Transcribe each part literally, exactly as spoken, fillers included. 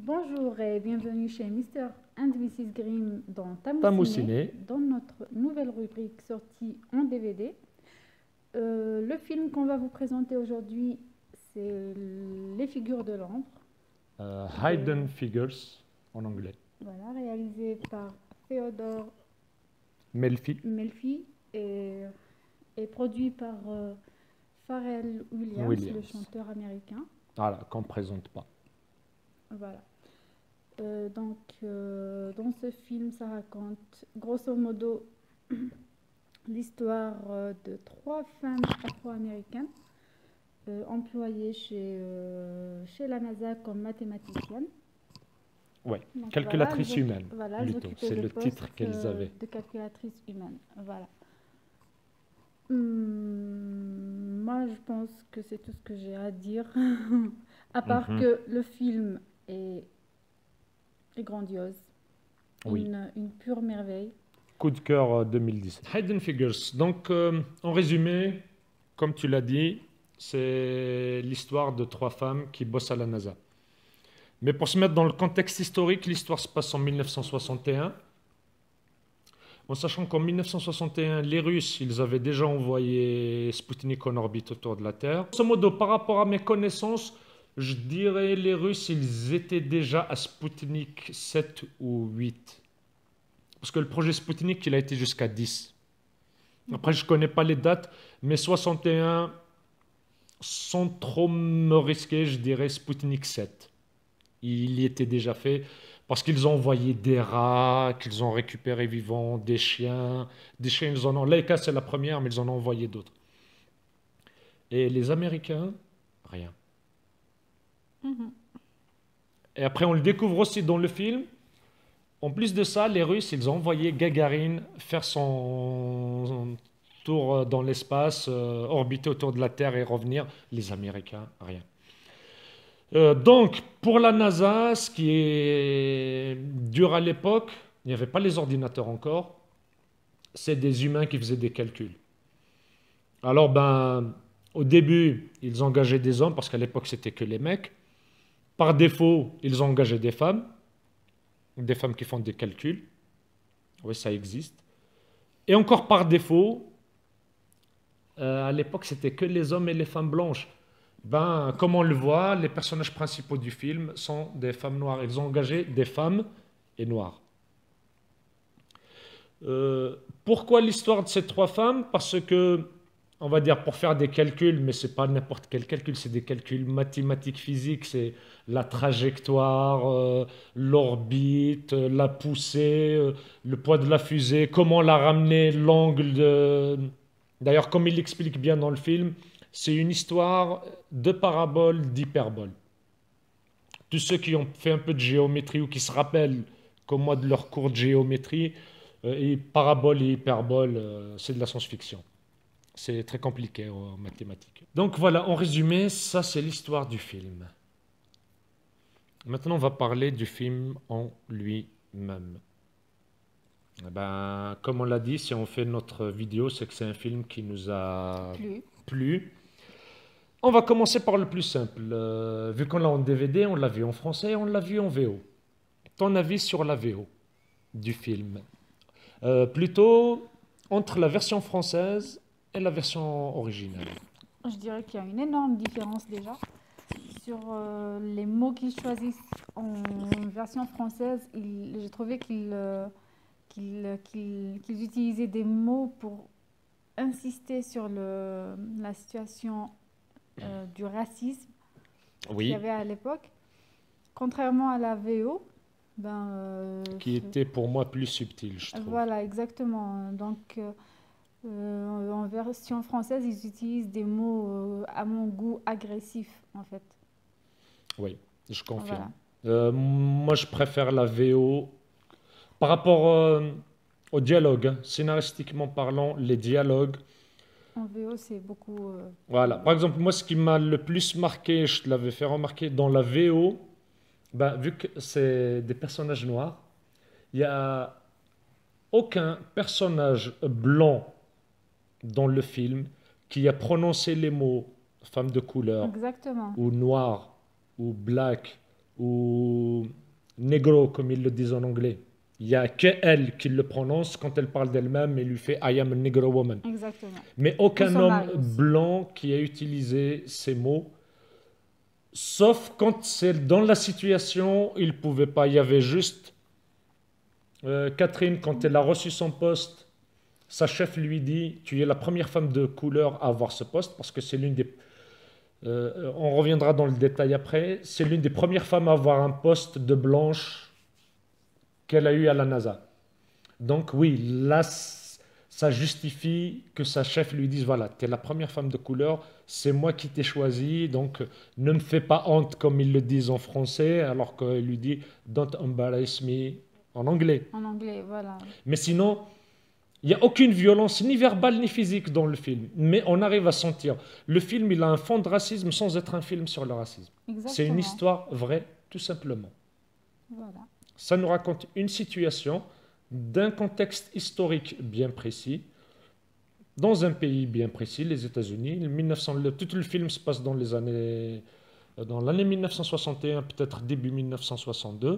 Bonjour et bienvenue chez Mister and missus Grimm dans Tamou Tamou Ciné, Ciné. dans notre nouvelle rubrique sortie en D V D. Euh, le film qu'on va vous présenter aujourd'hui, c'est Les Figures de l'ombre, Euh, de- Hidden Figures en anglais. voilà, réalisé par Theodore Melfi. Melfi et, et produit par euh, Pharrell Williams, Williams. le chanteur américain. Voilà, qu'on ne présente pas. Voilà. Euh, donc, euh, dans ce film, ça raconte grosso modo l'histoire euh, de trois femmes afro-américaines euh, employées chez, euh, chez la NASA comme mathématiciennes. Ouais, Donc, calculatrice voilà, elles humaine. occu- voilà, elles plutôt. occupaient C'est le le poste, titre qu'elles euh, avaient. de calculatrice humaine. Voilà. Hum, moi, je pense que c'est tout ce que j'ai à dire. À part Mhm. que le film est, est grandiose. Oui. Une, une pure merveille. Coup de cœur euh, deux mille dix. Hidden Figures. Donc, euh, en résumé, comme tu l'as dit, c'est l'histoire de trois femmes qui bossent à la NASA. Mais pour se mettre dans le contexte historique, l'histoire se passe en mille neuf cent soixante et un. En sachant qu'en mille neuf cent soixante et un, les Russes, ils avaient déjà envoyé Sputnik en orbite autour de la Terre. Grosso modo, par rapport à mes connaissances, je dirais les Russes, ils étaient déjà à Sputnik sept ou huit. Parce que le projet Sputnik, il a été jusqu'à dix. Après, je ne connais pas les dates, mais soixante et un, sans trop me risquer, je dirais Sputnik sept. Il y était déjà fait parce qu'ils ont envoyé des rats, qu'ils ont récupérés vivants, des chiens. Des chiens, ils en ont. Laika, c'est la première, mais ils en ont envoyé d'autres. Et les Américains, rien. Mhm. Et après, on le découvre aussi dans le film. En plus de ça, les Russes, ils ont envoyé Gagarine faire son tour dans l'espace, euh, orbiter autour de la Terre et revenir. Les Américains, rien. Euh, donc, pour la NASA, ce qui est dur à l'époque, il n'y avait pas les ordinateurs encore, c'est des humains qui faisaient des calculs. Alors, ben, au début, ils engageaient des hommes, parce qu'à l'époque, c'était que les mecs. Par défaut, ils ont engagé des femmes, des femmes qui font des calculs. Oui, ça existe. Et encore par défaut, euh, à l'époque, c'était que les hommes et les femmes blanches. Ben, comme on le voit, les personnages principaux du film sont des femmes noires. Ils ont engagé des femmes et noires. Euh, pourquoi l'histoire de ces trois femmes? Parce que, on va dire, pour faire des calculs, mais c'est pas n'importe quel calcul, c'est des calculs mathématiques, physiques, c'est la trajectoire, euh, l'orbite, euh, la poussée, euh, le poids de la fusée, comment la ramener, l'angle de... D'ailleurs, comme il l'explique bien dans le film, c'est une histoire de parabole, d'hyperbole. Tous ceux qui ont fait un peu de géométrie ou qui se rappellent, comme moi, de leur cours de géométrie, euh, et parabole et hyperbole, euh, c'est de la science-fiction. C'est très compliqué en mathématiques. Donc voilà, en résumé, ça c'est l'histoire du film. Maintenant, on va parler du film en lui-même. Eh ben, comme on l'a dit, si on fait notre vidéo, c'est que c'est un film qui nous a Plus. plu. On va commencer par le plus simple. Euh, vu qu'on l'a en D V D, on l'a vu en français, on l'a vu en V O. Ton avis sur la V O du film? Euh, plutôt entre la version française et la version originale. Je dirais qu'il y a une énorme différence déjà sur euh, les mots qu'ils choisissent en version française. ils- J'ai trouvé qu'ils euh, qu'ils, qu'ils- qu'ils utilisaient des mots pour insister sur le, la situation euh, du racisme qu'il y Oui, avait à l'époque. Contrairement à la V O, ben, euh, qui était pour moi plus subtil, je trouve. voilà, exactement. Donc, euh, euh, en version française, ils utilisent des mots, euh, à mon goût, agressifs, en fait. Oui, je confirme. Voilà. Euh, moi, je préfère la V O. Par rapport euh, au dialogue, hein, scénaristiquement parlant, les dialogues. En V O, c'est beaucoup euh, Voilà. plus... Par exemple, moi, ce qui m'a le plus marqué, je te l'avais fait remarquer dans la V O, ben, vu que c'est des personnages noirs, il n'y a aucun personnage blanc dans le film qui a prononcé les mots femme de couleur Exactement. ou noir ou black ou negro, comme ils le disent en anglais. Il n'y a qu'elle qui le prononce quand elle parle d'elle-même et lui fait I am a negro woman. Exactement. Mais aucun Son homme mari aussi. blanc qui a utilisé ces mots, sauf quand c'est dans la situation, il ne pouvait pas. Il y avait juste euh, Catherine, quand elle a reçu son poste, sa chef lui dit, tu es la première femme de couleur à avoir ce poste, parce que c'est l'une des... euh, on reviendra dans le détail après, c'est l'une des premières femmes à avoir un poste de blanche qu'elle a eu à la NASA. Donc oui, là, ça justifie que sa chef lui dise, voilà, tu es la première femme de couleur, c'est moi qui t'ai choisi, donc ne me fais pas honte comme ils le disent en français, alors qu'il lui dit, don't embarrass me en anglais. En anglais, voilà. Mais sinon, il n'y a aucune violence, ni verbale, ni physique dans le film. Mais on arrive à sentir. Le film, il a un fond de racisme sans être un film sur le racisme. Exactement. C'est une histoire vraie, tout simplement. Voilà. Ça nous raconte une situation d'un contexte historique bien précis, dans un pays bien précis, les États-Unis. mille neuf cents, le, tout le film se passe dans les années, dans l'année mille neuf cent soixante et un, peut-être début mille neuf cent soixante-deux.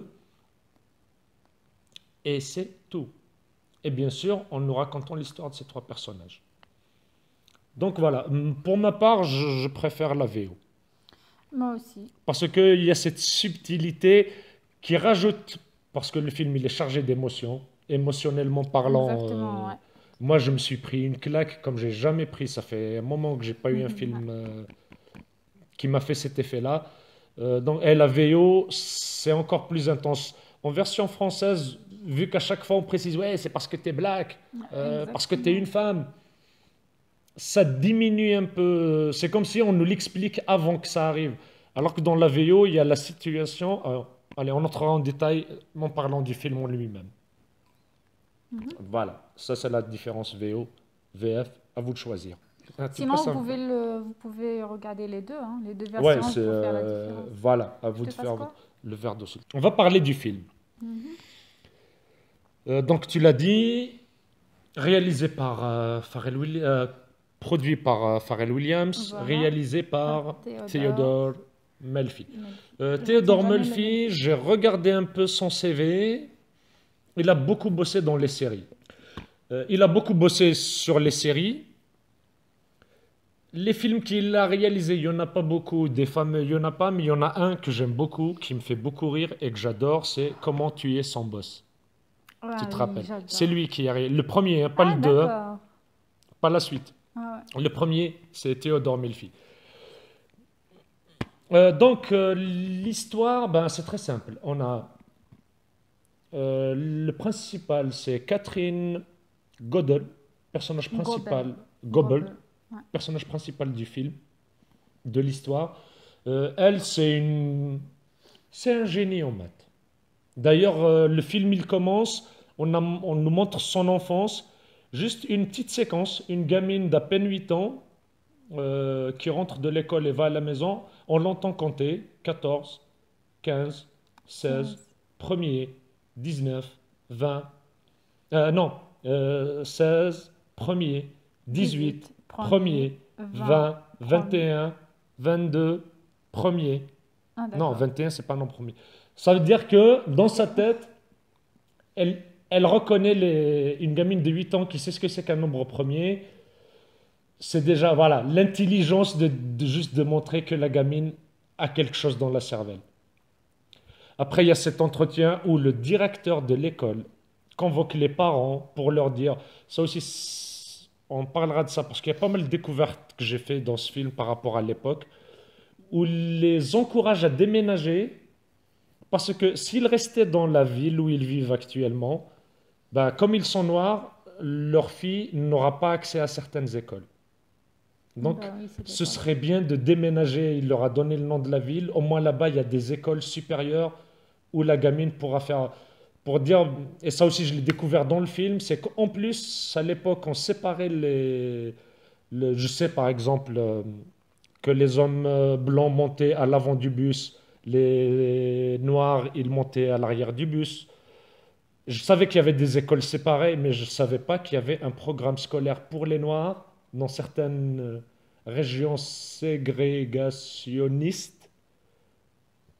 Et c'est tout. Et bien sûr, en nous racontant l'histoire de ces trois personnages. Donc voilà, pour ma part, je, je préfère la V O. Moi aussi. Parce qu'il y a cette subtilité qui rajoute, parce que le film il est chargé d'émotions, émotionnellement parlant. Exactement, euh, ouais. Moi, je me suis pris une claque comme j'ai jamais pris. Ça fait un moment que j'ai pas eu un film euh, qui m'a fait cet effet-là. Euh, donc, et la V O, c'est encore plus intense. En version française, vu qu'à chaque fois on précise, ouais, c'est parce que tu es black, euh, parce que tu es une femme, ça diminue un peu. C'est comme si on nous l'explique avant que ça arrive. Alors que dans la V O, il y a la situation. Euh, allez, on entrera en détail en parlant du film en lui-même. Mm-hmm. Voilà, ça c'est la différence V O, V F, à vous de choisir. Sinon, vous pouvez, le, vous pouvez regarder les deux, hein, les deux versions ouais, pour euh, faire la différence. Voilà, à vous Je de faire quoi le verre d'eau. On va parler du film. Mm-hmm. Euh, donc tu l'as dit, réalisé par euh, Pharrell Williams, euh, produit par euh, Pharrell Williams, voilà. réalisé par Théodore, Théodore Melfi. Melfi. Euh, Théodore Melfi, j'ai regardé un peu son C V. Il a beaucoup bossé dans les séries. Euh, il a beaucoup bossé sur les séries. Les films qu'il a réalisés, il n'y en a pas beaucoup. Des fameux, il n'y en a pas, mais il y en a un que j'aime beaucoup, qui me fait beaucoup rire et que j'adore, c'est Comment tuer son boss. Ah, tu te oui, rappelles? j'adore. C'est lui qui a réalisé. Le premier, hein, pas Ah, le deux, hein, d'accord. pas la suite. Ah, ouais. Le premier, c'est Théodore Melfi. Euh, donc, euh, l'histoire, ben, c'est très simple. On a euh, le principal, c'est Catherine Godel, personnage principal. Goebel. Goebel, ouais. Personnage principal du film, de l'histoire. Euh, elle, c'est une, c'est un génie en maths. D'ailleurs, euh, le film, il commence, on, a, on nous montre son enfance, juste une petite séquence, une gamine d'à peine huit ans euh, qui rentre de l'école et va à la maison, on l'entend compter, quatorze, quinze, seize, premier, dix-neuf, vingt, euh, non, euh, seize, premier, dix-huit, premier, vingt, vingt et un, vingt-deux, premier. Ah, non, vingt et un, c'est pas non premier. Ça veut dire que dans sa tête, elle, elle reconnaît les, une gamine de huit ans qui sait ce que c'est qu'un nombre premier. C'est déjà, voilà, l'intelligence de, de juste de montrer que la gamine a quelque chose dans la cervelle. Après, il y a cet entretien où le directeur de l'école convoque les parents pour leur dire, ça aussi, on parlera de ça parce qu'il y a pas mal de découvertes que j'ai fait dans ce film par rapport à l'époque, où les encourage à déménager. Parce que s'ils restaient dans la ville où ils vivent actuellement, ben, comme ils sont noirs, leur fille n'aura pas accès à certaines écoles. Donc, ben oui, ce serait bien de déménager. Il leur a donné le nom de la ville. Au moins là-bas, il y a des écoles supérieures où la gamine pourra faire... Pour dire, et ça aussi je l'ai découvert dans le film, c'est qu'en plus, à l'époque, on séparait les... Le, je sais par exemple euh, que les hommes euh, blancs montaient à l'avant du bus, les noirs, ils montaient à l'arrière du bus. Je savais qu'il y avait des écoles séparées, mais je ne savais pas qu'il y avait un programme scolaire pour les noirs dans certaines régions ségrégationnistes.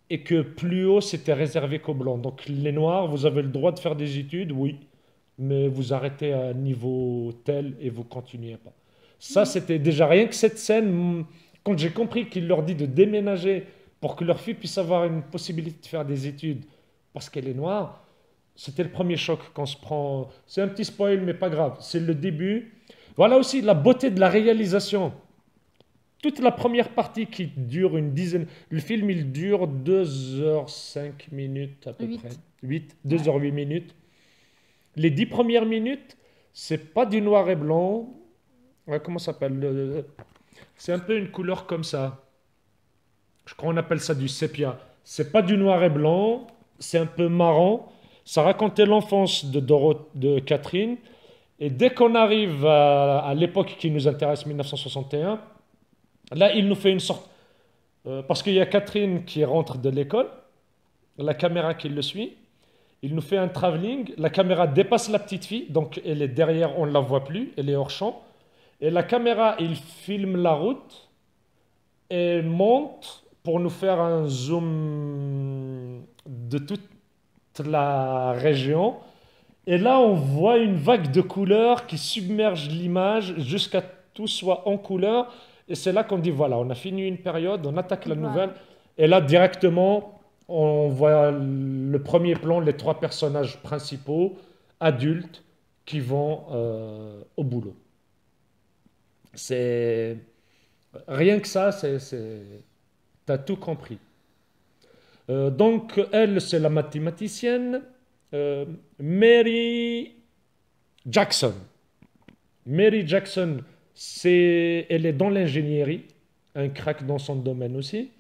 et que plus haut, c'était réservé qu'aux blancs. Donc les noirs, vous avez le droit de faire des études, oui, mais vous arrêtez à un niveau tel et vous continuez pas. Ça, c'était déjà rien que cette scène, quand j'ai compris qu'il leur dit de déménager pour que leur fille puisse avoir une possibilité de faire des études parce qu'elle est noire, c'était le premier choc qu'on se prend. C'est un petit spoil, mais pas grave. C'est le début. Voilà aussi la beauté de la réalisation. Toute la première partie qui dure une dizaine... Le film, il dure deux heures cinq minutes à peu Huit. près. huit, deux heures huit minutes. Les dix premières minutes, c'est pas du noir et blanc. Ouais, comment ça s'appelle? Le- C'est un peu une couleur comme ça. Je crois qu'on appelle ça du sépia. C'est pas du noir et blanc, c'est un peu marron. Ça racontait l'enfance de, Doro- de Catherine. Et dès qu'on arrive à, à l'époque qui nous intéresse, mille neuf cent soixante et un, là, il nous fait une sorte... euh, parce qu'il y a Catherine qui rentre de l'école, la caméra qui le suit. Il nous fait un travelling. La caméra dépasse la petite fille, donc elle est derrière, on ne la voit plus, elle est hors champ. Et la caméra, il filme la route et monte pour nous faire un zoom de toute la région. Et là, on voit une vague de couleurs qui submerge l'image jusqu'à tout soit en couleur. Et c'est là qu'on dit, voilà, on a fini une période, on attaque la Voilà. nouvelle. Et là, directement, on voit le premier plan, les trois personnages principaux, adultes, qui vont euh, au boulot. C'est... Rien que ça, c'est, c'est... t'as tout compris. Euh, donc, elle, c'est la mathématicienne. Euh, Mary Jackson. Mary Jackson, c'est, elle est dans l'ingénierie, un crack dans son domaine aussi.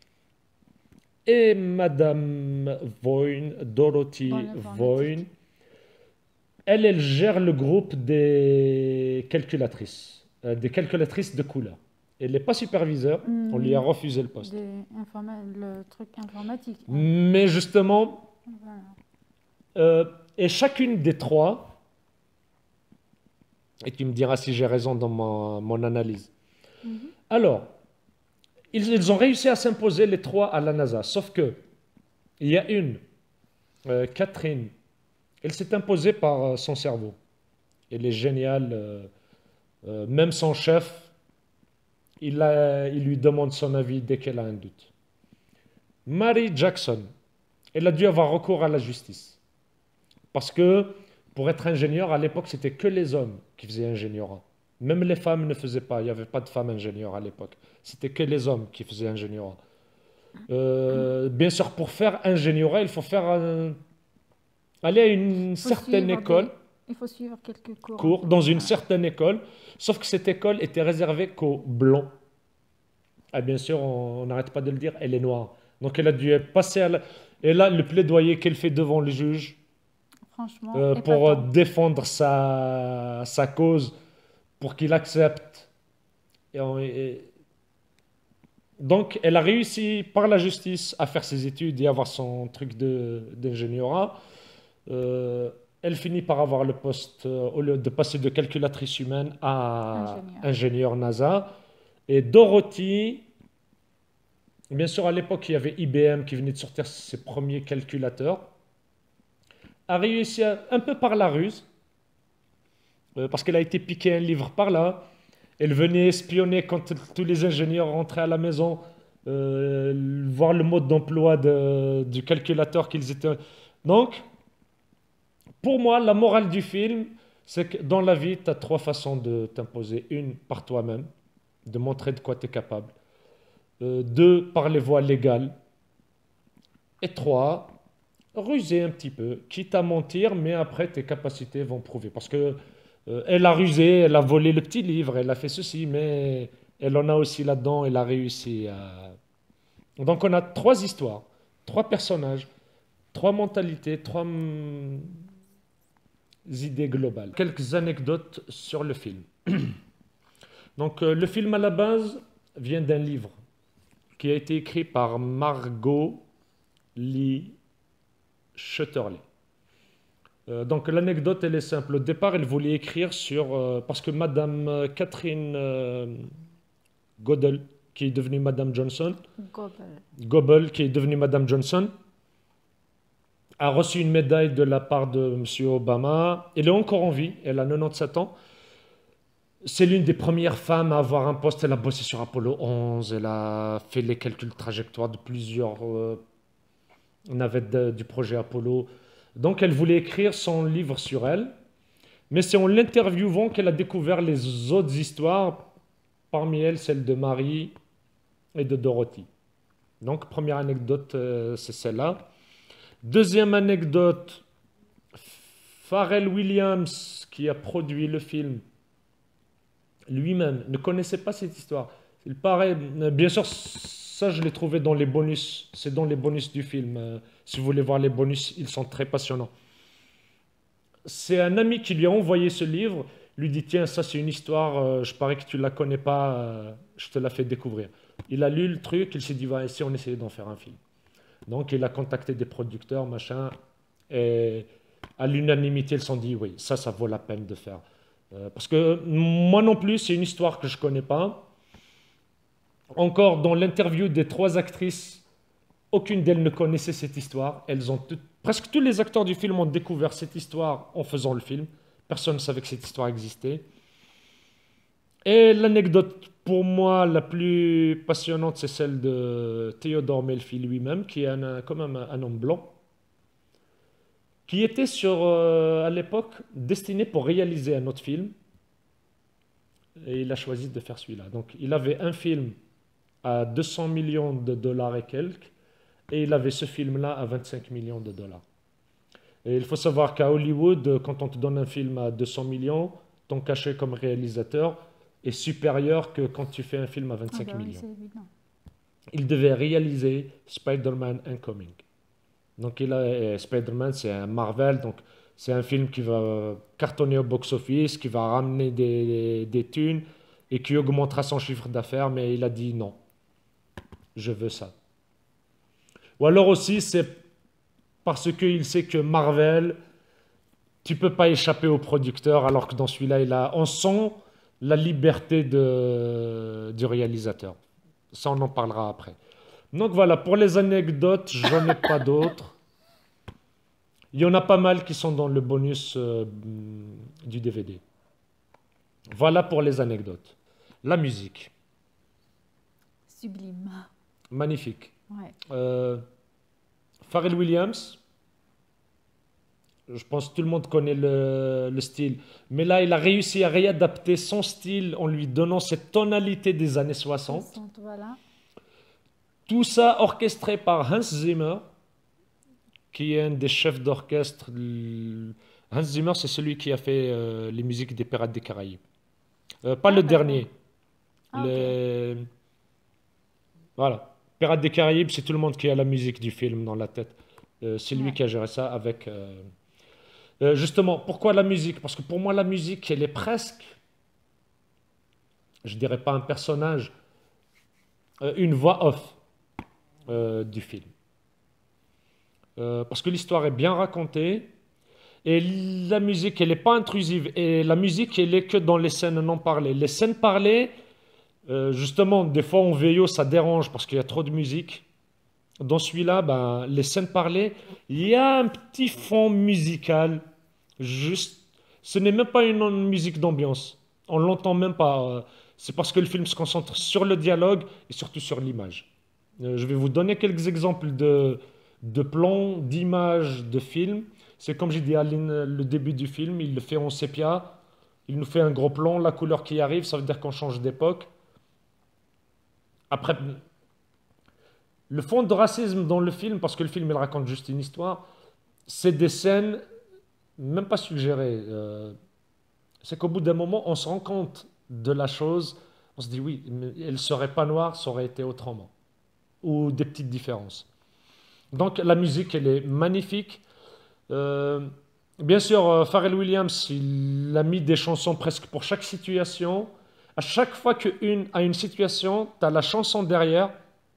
Et Madame Voyn, Dorothy Dans l'informatique. Voyn, elle, elle gère le groupe des calculatrices, euh, des calculatrices de couleur. Elle n'est pas superviseur, on lui a Hmm, refusé le poste. des informa- le truc informatique. hein. Mais justement, Voilà. euh, et chacune des trois, et tu me diras si j'ai raison dans mon, mon analyse. Mhm. Alors, ils, ils ont réussi à s'imposer les trois à la NASA, sauf que il y a une, euh, Catherine, elle s'est imposée par euh, son cerveau. Elle est géniale, euh, euh, même son chef, il, a- il lui demande son avis dès qu'elle a un doute. Mary Jackson, elle a dû avoir recours à la justice. Parce que pour être ingénieur, à l'époque, c'était que les hommes qui faisaient ingénierat. Même les femmes ne faisaient pas. Il n'y avait pas de femmes ingénieurs à l'époque. C'était que les hommes qui faisaient ingénierat. Euh, bien sûr, pour faire ingénierat, il faut faire un- aller à une Il faut certaine suivre école, des- Il faut suivre quelques cours. en cours, fait. dans une Voilà. certaine école. Sauf que cette école était réservée qu'aux blancs. Ah, bien sûr, on on n'arrête pas de le dire, elle est noire. Donc elle a dû passer à la... Et là, le plaidoyer qu'elle fait devant le juge, Franchement, euh, pour euh, épatant. défendre sa, sa cause, pour qu'il accepte. Et on- et- Donc, elle a réussi par la justice à faire ses études et avoir son truc de, d'ingénierat. Euh, elle finit par avoir le poste, euh, au lieu de passer de calculatrice humaine à Ingénieur. ingénieur NASA. Et Dorothy, bien sûr, à l'époque, il y avait I B M qui venait de sortir ses premiers calculateurs, a réussi à- un peu par la ruse, euh, parce qu'elle a été piqué un livre par là. Elle venait espionner quand t- tous les ingénieurs rentraient à la maison, euh, voir le mode d'emploi de- du calculateur qu'ils étaient. Donc, pour moi, la morale du film, c'est que dans la vie, tu as trois façons de t'imposer. Une, par toi-même, de montrer de quoi tu es capable. Euh, deux, par les voies légales. Et trois, ruser un petit peu, quitte à mentir, mais après tes capacités vont prouver. Parce que euh, elle a rusé, elle a volé le petit livre, elle a fait ceci, mais elle en a aussi là-dedans, elle a réussi à... Donc on a trois histoires, trois personnages, trois mentalités, trois hum, idées globales. Quelques anecdotes sur le film. Donc euh, le film à la base vient d'un livre qui a été écrit par Margot Lee Shetterly. Euh, donc l'anecdote, elle est simple. Au départ, elle voulait écrire sur... euh, parce que Madame euh, Catherine euh, Godel, qui est devenue Madame Johnson, Goebel. Goebel, qui est devenue Madame Johnson, a reçu une médaille de la part de M. Obama. Elle est encore en vie, elle a quatre-vingt-dix-sept ans. C'est l'une des premières femmes à avoir un poste. Elle a bossé sur Apollo onze, elle a fait les calculs de trajectoire de plusieurs euh, navettes de- du projet Apollo. Donc elle voulait écrire son livre sur elle, mais c'est en l'interviewant qu'elle a découvert les autres histoires, parmi elles celle de Marie et de Dorothy. Donc première anecdote, euh, c'est celle-là. Deuxième anecdote, Pharrell Williams, qui a produit le film, lui-même ne connaissait pas cette histoire. Il paraît, bien sûr, ça je l'ai trouvé dans les bonus, c'est dans les bonus du film. Euh, Si vous voulez voir les bonus, ils sont très passionnants. C'est un ami qui lui a envoyé ce livre, lui dit tiens, ça c'est une histoire, euh, je parie que tu la connais pas, euh, je te la fais découvrir. Il a lu le truc, il s'est dit va, si on essayait d'en faire un film. Donc il a contacté des producteurs, machin, et à l'unanimité, ils se sont dit oui, ça, ça vaut la peine de faire. Euh, parce que moi non plus, c'est une histoire que je connais pas. Encore dans l'interview des trois actrices, aucune d'elles ne connaissait cette histoire. Elles ont toutes- presque tous les acteurs du film ont découvert cette histoire en faisant le film. Personne ne savait que cette histoire existait. Et l'anecdote pour moi la plus passionnante, c'est celle de Theodore Melfi lui-même, qui est un, quand même un, un homme blanc, qui était sur, euh, à l'époque destiné pour réaliser un autre film. Et il a choisi de faire celui-là. Donc il avait un film à deux cents millions de dollars et quelques, et il avait ce film-là à vingt-cinq millions de dollars. Et il faut savoir qu'à Hollywood, quand on te donne un film à deux cents millions, ton cachet comme réalisateur est supérieur que quand tu fais un film à Ah vingt-cinq bah oui, millions. c'est évident. Il devait réaliser Spider-Man Incoming. Donc il a, euh, Spider-Man, c'est un Marvel, donc c'est un film qui va cartonner au box-office, qui va ramener des, des thunes et qui augmentera son chiffre d'affaires, mais il a dit non, je veux ça. Ou alors aussi, c'est parce qu'il sait que Marvel, tu peux pas échapper au producteur, alors que dans celui-là, il a, on sent la liberté de, du réalisateur. Ça, on en parlera après. Donc voilà, pour les anecdotes, j'en ai pas d'autres. Il y en a pas mal qui sont dans le bonus euh, du D V D. Voilà pour les anecdotes. La musique, Sublime. magnifique. Ouais. Euh, Pharrell Williams, je pense que tout le monde connaît le, le style, mais là, il a réussi à réadapter son style en lui donnant cette tonalité des années soixante. soixante, voilà. Tout ça orchestré par Hans Zimmer, qui est un des chefs d'orchestre. Hans Zimmer, c'est celui qui a fait euh, les musiques des Pirates des Caraïbes. Euh, pas Ah, le d'accord. dernier. Ah, ok. Les... Voilà. Pirates des Caraïbes, c'est tout le monde qui a la musique du film dans la tête. Euh, c'est lui Ouais. qui a géré ça avec... euh, euh, justement, pourquoi la musique? Parce que pour moi, la musique, elle est presque, je dirais pas un personnage, euh, une voix off euh, du film. Euh, parce que l'histoire est bien racontée et la musique, elle n'est pas intrusive. Et la musique, elle est que dans les scènes non parlées. Les scènes parlées, euh, justement, des fois en V O, ça dérange parce qu'il y a trop de musique. Dans celui-là, ben, les scènes parlées, il y a un petit fond musical. Juste, ce n'est même pas une musique d'ambiance. On l'entend même pas. euh, C'est parce que le film se concentre sur le dialogue et surtout sur l'image. Euh, je vais vous donner quelques exemples de, de plans, d'images, de films. C'est comme j'ai dit à Aline, le début du film, il le fait en sépia. Il nous fait un gros plan, la couleur qui arrive, ça veut dire qu'on change d'époque. Après, le fond de racisme dans le film, parce que le film il raconte juste une histoire, c'est des scènes même pas suggérées. Euh, c'est qu'au bout d'un moment, on se rend compte de la chose. On se dit oui, mais elle serait pas noire, ça aurait été autrement. Ou des petites différences. Donc la musique, elle est magnifique. Euh, bien sûr, euh, Pharrell Williams, il a mis des chansons presque pour chaque situation. À chaque fois qu'une a une situation, tu as la chanson derrière.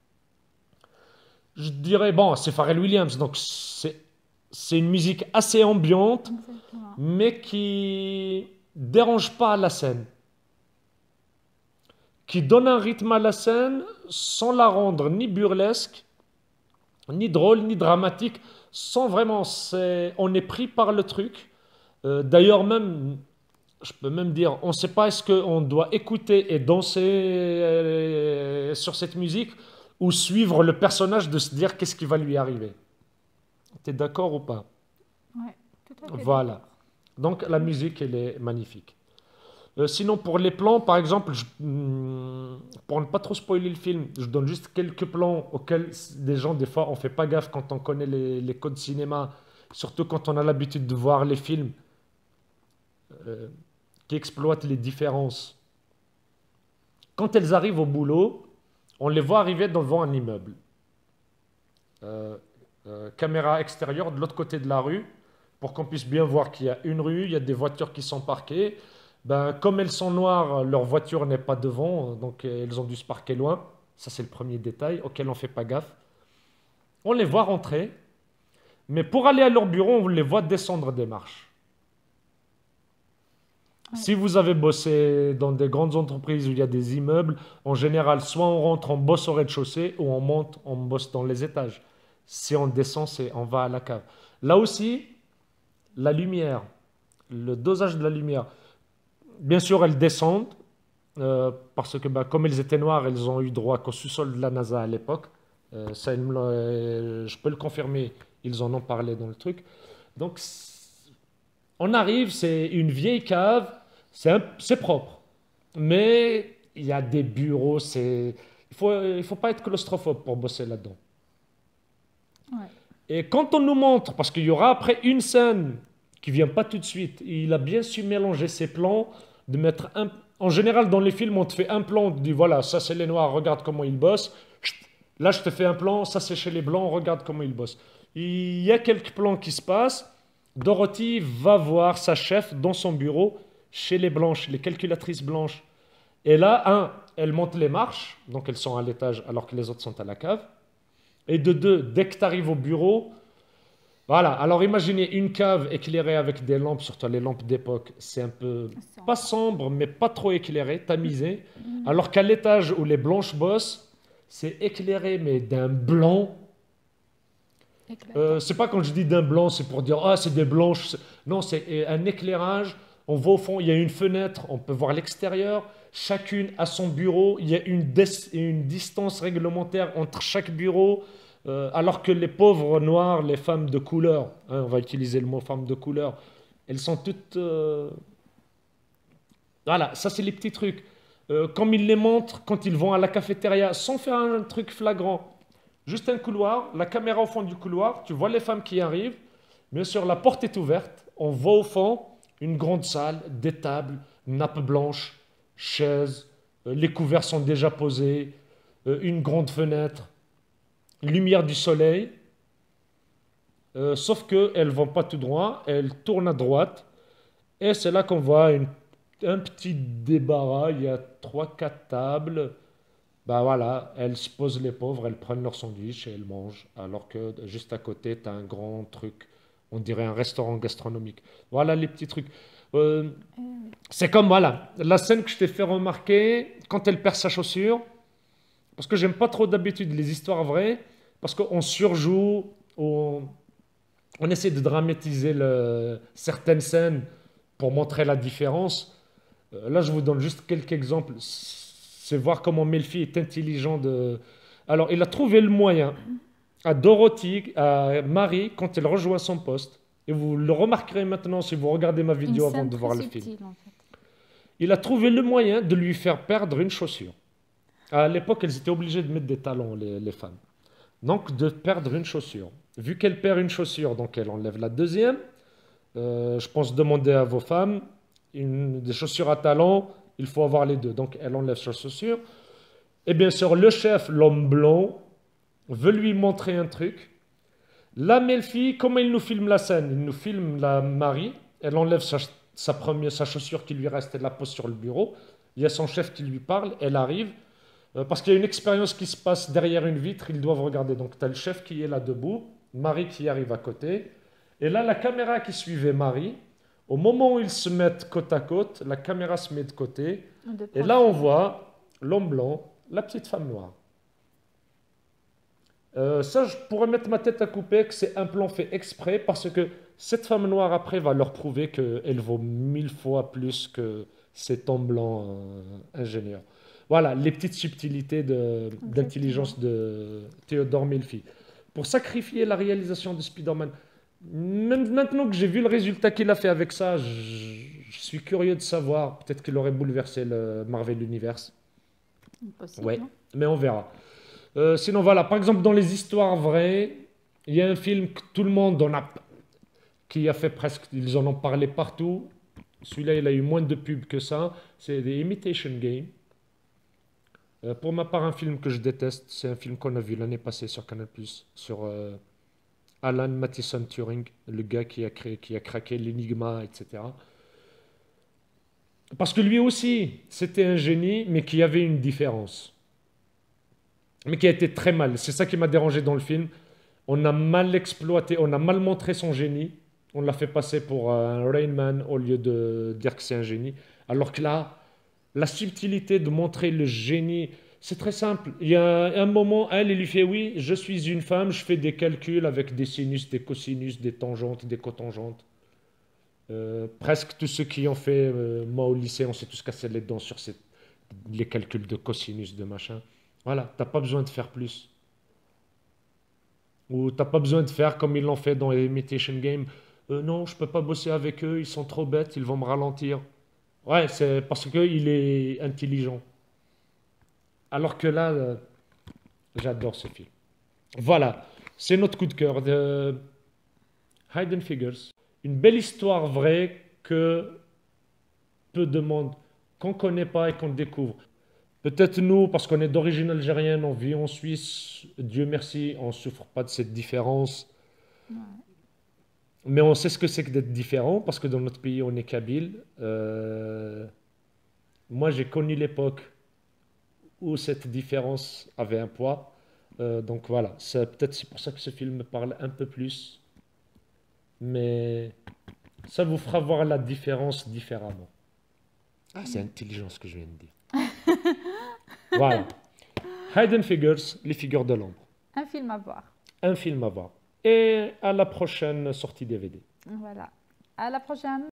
Je dirais, bon, c'est Pharrell Williams, donc c'est, c'est une musique assez ambiante, Exactement. mais qui dérange pas la scène. qui donne un rythme à la scène sans la rendre ni burlesque, ni drôle, ni dramatique, sans vraiment, c'est, on est pris par le truc. Euh, d'ailleurs même, je peux même dire, on ne sait pas est-ce qu'on doit écouter et danser euh, sur cette musique ou suivre le personnage de se dire qu'est-ce qui va lui arriver. Tu es d'accord ou pas? Ouais, tout à fait Voilà. d'accord. Donc la musique, elle est magnifique. Euh, sinon, pour les plans, par exemple, je- hmm, pour ne pas trop spoiler le film, je donne juste quelques plans auxquels des gens, des fois, on fait pas gaffe quand on connaît les, les codes cinéma, surtout quand on a l'habitude de voir les films euh, qui exploitent les différences. Quand elles arrivent au boulot, on les voit arriver devant un immeuble. Euh, euh, caméra extérieure de l'autre côté de la rue, pour qu'on puisse bien voir qu'il y a une rue, il y a des voitures qui sont parquées. Ben, comme elles sont noires, leur voiture n'est pas devant, donc euh, elles ont dû se parquer loin. Ça, c'est le premier détail auquel on ne fait pas gaffe. On les voit rentrer, mais pour aller à leur bureau, on les voit descendre des marches. Ouais. Si vous avez bossé dans des grandes entreprises où il y a des immeubles, en général, soit on rentre, on bosse au rez-de-chaussée, ou on monte, on bosse dans les étages. Si on descend, c'est on va à la cave. Là aussi, la lumière, le dosage de la lumière. Bien sûr, elles descendent, euh, parce que bah, comme elles étaient noires, elles ont eu droit qu'au sous-sol de la NASA à l'époque. Euh, ça, ils me l'ont- euh, je peux le confirmer, ils en ont parlé dans le truc. Donc, c'est- on arrive, c'est une vieille cave, c'est un- c'est propre. Mais il y a des bureaux, c'est... Il faut, il faut pas être claustrophobe pour bosser là-dedans. Ouais. Et quand on nous montre, parce qu'il y aura après une scène qui vient pas tout de suite, il a bien su mélanger ses plans, de mettre un... En général, dans les films, on te fait un plan, on te dit voilà, ça c'est les noirs, regarde comment ils bossent. Chut, là, je te fais un plan, ça c'est chez les blancs, regarde comment ils bossent. Il y a quelques plans qui se passent. Dorothy va voir sa chef dans son bureau, chez les blanches, les calculatrices blanches. Et là, un, elle monte les marches, donc elles sont à l'étage alors que les autres sont à la cave. Et de deux, dès que tu arrives au bureau, voilà. Alors imaginez une cave éclairée avec des lampes, surtout les lampes d'époque, c'est un peu Ça. pas sombre, mais pas trop éclairé, tamisé. Mm. Alors qu'à l'étage où les blanches bossent, c'est éclairé, mais d'un blanc. Éclatant. Euh, c'est pas quand je dis d'un blanc, c'est pour dire ah c'est des blanches. C'est- Non, c'est euh, un éclairage. On va au fond, il y a une fenêtre, on peut voir l'extérieur. Chacune a son bureau. Il y a une, des- une distance réglementaire entre chaque bureau. Euh, alors que les pauvres noirs, les femmes de couleur, hein, on va utiliser le mot femme de couleur, elles sont toutes. euh, Voilà, ça c'est les petits trucs. Euh, comme ils les montrent quand ils vont à la cafétéria, sans faire un truc flagrant. Juste un couloir, la caméra au fond du couloir, tu vois les femmes qui arrivent. Bien sûr, la porte est ouverte. On voit au fond une grande salle, des tables, nappe blanche, chaises, euh, les couverts sont déjà posés, euh, une grande fenêtre, lumière du soleil. Euh, sauf qu'elles ne vont pas tout droit, elles tournent à droite. Et c'est là qu'on voit une- un petit débarras. Il y a trois, quatre tables. Bah voilà, elles se posent les pauvres, elles prennent leur sandwich et elles mangent. Alors que juste à côté, tu as un grand truc, on dirait un restaurant gastronomique. Voilà les petits trucs. Euh, Eh oui. c'est comme, voilà, la scène que je t'ai fait remarquer, quand elle perd sa chaussure, parce que j'aime pas trop d'habitude les histoires vraies, parce qu'on surjoue, on, on essaie de dramatiser le- certaines scènes pour montrer la différence. Euh, Là, je vous donne juste quelques exemples. C'est voir comment Melfi est intelligent de... Alors, il a trouvé le moyen à Dorothy, à Marie, quand elle rejoint son poste, et vous le remarquerez maintenant si vous regardez ma Une vidéo avant scène de très voir le film. subtile, en fait. Il a trouvé le moyen de lui faire perdre une chaussure. À l'époque, elles étaient obligées de mettre des talons, les, les femmes. Donc, de perdre une chaussure. Vu qu'elle perd une chaussure, donc elle enlève la deuxième. Euh, je pense demander à vos femmes une, des chaussures à talons, il faut avoir les deux. Donc, elle enlève sa chaussure. Et bien sûr, le chef, l'homme blanc, veut lui montrer un truc. La Melfi, comment il nous filme la scène? Il nous filme la Marie. Elle enlève sa, sa première, sa chaussure qui lui reste, elle la pose sur le bureau. Il y a son chef qui lui parle. Elle arrive. Euh, parce qu'il y a une expérience qui se passe derrière une vitre. Ils doivent regarder. Donc, tu as le chef qui est là debout. Marie qui arrive à côté. Et là, la caméra qui suivait Marie, au moment où ils se mettent côte à côte, la caméra se met de côté. De Et là, on profil. voit l'homme blanc, la petite femme noire. Euh, ça, je pourrais mettre ma tête à couper que c'est un plan fait exprès parce que cette femme noire après va leur prouver qu'elle vaut mille fois plus que cet homme blanc euh, ingénieur. Voilà, les petites subtilités de- Exactement. d'intelligence de Théodore Melfi. Pour sacrifier la réalisation de Spider-Man. Même maintenant que j'ai vu le résultat qu'il a fait avec ça, je, je suis curieux de savoir. Peut-être qu'il aurait bouleversé le Marvel Universe. Impossible, Ouais, non? mais on verra. Euh, sinon, voilà, par exemple, dans les histoires vraies, il y a un film que tout le monde en a, qui a fait presque, ils en ont parlé partout. Celui-là, il a eu moins de pubs que ça. C'est The Imitation Game. Euh, pour ma part, un film que je déteste, c'est un film qu'on a vu l'année passée sur Canal+, sur euh, Alan Matheson Turing, le gars qui a créé, qui a craqué l'Enigma, et cetera. Parce que lui aussi, c'était un génie, mais qui avait une différence. Mais qui a été très mal. C'est ça qui m'a dérangé dans le film. On a mal exploité, on a mal montré son génie. On l'a fait passer pour un Rain Man au lieu de dire que c'est un génie. Alors que là, la subtilité de montrer le génie, c'est très simple. Il y a un moment, elle, il lui fait oui, je suis une femme, je fais des calculs avec des sinus, des cosinus, des tangentes, des cotangentes. Euh, presque tous ceux qui ont fait, euh, moi au lycée, on s'est tous cassé les dents sur ces- les calculs de cosinus, de machin. Voilà, t'as pas besoin de faire plus. Ou t'as pas besoin de faire comme ils l'ont fait dans Imitation Game. Euh, non, je peux pas bosser avec eux, ils sont trop bêtes, ils vont me ralentir. Ouais, c'est parce qu'il est intelligent. Alors que là, euh, j'adore ce film. Voilà, c'est notre coup de cœur de Hidden Figures. Une belle histoire vraie que peu de monde, qu'on connaît pas et qu'on découvre. Peut-être nous, parce qu'on est d'origine algérienne, on vit en Suisse, Dieu merci, on ne souffre pas de cette différence. Ouais. Mais on sait ce que c'est que d'être différent, parce que dans notre pays, on est kabyle. Euh, moi, j'ai connu l'époque où cette différence avait un poids. Euh, donc voilà, c'est peut-être c'est pour ça que ce film me parle un peu plus. Mais ça vous fera voir la différence différemment. Ah, c'est intelligent ce que je viens de dire. Voilà. Hidden Figures, les figures de l'ombre. Un film à voir. Un film à voir. Et à la prochaine sortie D V D. Voilà. À la prochaine.